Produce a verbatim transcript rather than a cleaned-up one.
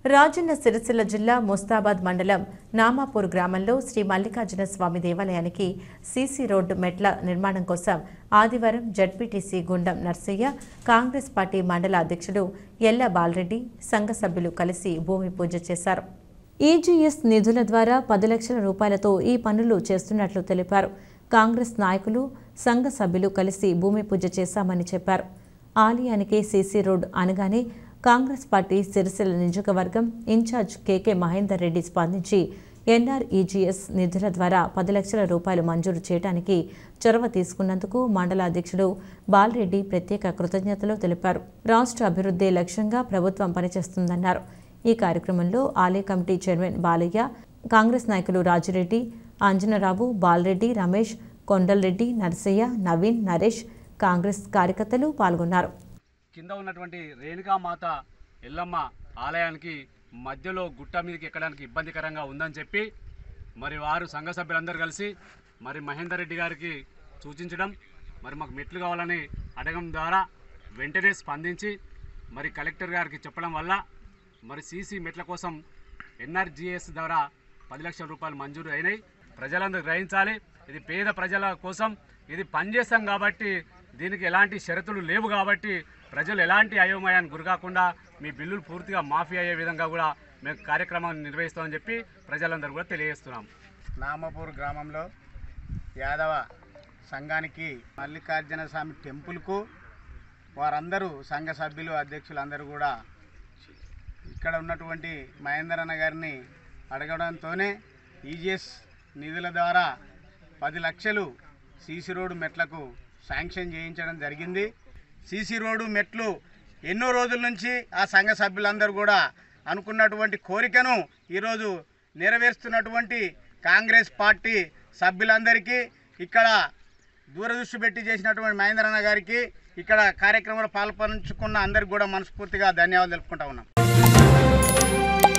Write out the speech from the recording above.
రాజన్న సిరిసిల్ల జిల్లా ముస్తాబాద్ మండలం నామాపూర్ గ్రామంలో శ్రీ మల్లికార్జున స్వామి దేవాలయానికి సీసీ రోడ్డు మెట్ల నిర్మాణం కోసం ఆదివారం జడ్పీటీసీ గుండం నర్సయ్య, కాంగ్రెస్ పార్టీ మండల అధ్యక్షుడు ఎల్ల బాలరెడ్డి, సంఘ సభ్యులు కలిసి భూమి పూజ చేశారు. ఈజీఎస్ నిధుల ద్వారా పది లక్షల రూపాయలతో ఈ పనులు చేస్తున్నట్లు తెలిపారు. కాంగ్రెస్ నాయకులు, సంఘ సభ్యులు కలిసి భూమి పూజ చేశామని చెప్పారు. ఆలయానికి సీసీ రోడ్ అనగానే కాంగ్రెస్ పార్టీ సిరిసిల్ల నియోజకవర్గం ఇన్ఛార్జ్ కేకే మహేందర్ రెడ్డి స్పందించి ఎన్ఆర్ఈజీఎస్ నిధుల ద్వారా పది లక్షల రూపాయలు మంజూరు చేయడానికి చొరవ తీసుకున్నందుకు మండల అధ్యక్షుడు బాలరెడ్డి ప్రత్యేక కృతజ్ఞతలు తెలిపారు. రాష్ట్ర అభివృద్ధి లక్ష్యంగా ప్రభుత్వం పనిచేస్తుందన్నారు. ఈ కార్యక్రమంలో ఆలయ కమిటీ చైర్మన్ బాలయ్య, కాంగ్రెస్ నాయకులు రాజిరెడ్డి, అంజనరావు, బాలరెడ్డి, రమేష్, కొండల్రెడ్డి, నరసయ్య, నవీన్, నరేష్, కాంగ్రెస్ కార్యకర్తలు పాల్గొన్నారు. కింద ఉన్నటువంటి రేణుకామాత ఎల్లమ్మ ఆలయానికి మధ్యలో గుట్ట మీదకి ఎక్కడానికి ఇబ్బందికరంగా ఉందని చెప్పి మరి వారు సంఘ సభ్యులందరూ కలిసి మరి మహేందర్ రెడ్డి గారికి సూచించడం, మరి మాకు మెట్లు కావాలని అడగడం ద్వారా వెంటనే స్పందించి మరి కలెక్టర్ గారికి చెప్పడం వల్ల మరి సీసీ మెట్ల కోసం ఎన్ఆర్జీఎస్ ద్వారా పది లక్షల రూపాయలు మంజూరు అయినాయి. ప్రజలందరూ గ్రహించాలి, ఇది పేద ప్రజల కోసం ఇది పనిచేస్తాం కాబట్టి దీనికి ఎలాంటి షరతులు లేవు కాబట్టి ప్రజలు ఎలాంటి అయోమయాన్ని గురికాకుండా మీ బిల్లులు పూర్తిగా మాఫీ అయ్యే విధంగా కూడా మేము కార్యక్రమాన్ని నిర్వహిస్తామని చెప్పి ప్రజలందరూ కూడా తెలియజేస్తున్నాం. నామపూర్ గ్రామంలో యాదవ సంఘానికి మల్లికార్జున స్వామి టెంపుల్కు వారందరూ సంఘ సభ్యులు, అధ్యక్షులు అందరూ కూడా ఇక్కడ ఉన్నటువంటి మహేందర్ అన్న గారిని అడగడంతోనే ఈజీఎస్ నిధుల ద్వారా పది లక్షలు సీసీ రోడ్డు మెట్లకు శాంక్షన్ చేయించడం జరిగింది. సీసీ రోడ్డు మెట్లు ఎన్నో రోజుల నుంచి ఆ సంఘ సభ్యులందరూ కూడా అనుకున్నటువంటి కోరికను ఈరోజు నెరవేరుస్తున్నటువంటి కాంగ్రెస్ పార్టీ సభ్యులందరికీ, ఇక్కడ దూరదృష్టి పెట్టి చేసినటువంటి మహేందర్ అన్న గారికి, ఇక్కడ కార్యక్రమంలో పాల్పంచుకున్న అందరికీ కూడా మనస్ఫూర్తిగా ధన్యవాదాలు తెలుపుకుంటా ఉన్నాం.